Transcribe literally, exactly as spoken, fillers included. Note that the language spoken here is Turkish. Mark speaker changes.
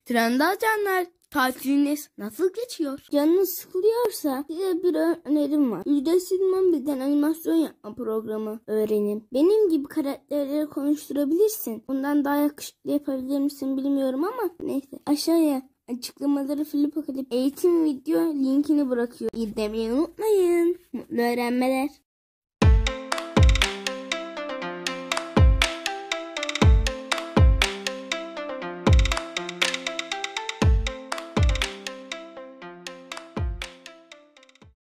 Speaker 1: Trenda canlar, tatiliniz nasıl geçiyor?
Speaker 2: Canınız sıkılıyorsa size bir önerim var. Ücretsiz mobilden animasyon yapma programı öğrenin. Benim gibi karakterleri konuşturabilirsin. Bundan daha yakışıklı yapabilir misin bilmiyorum ama neyse. Aşağıya açıklamaları Flip Akalip eğitim video linkini bırakıyor. İzlemeyi unutmayın. Mutlu öğrenmeler.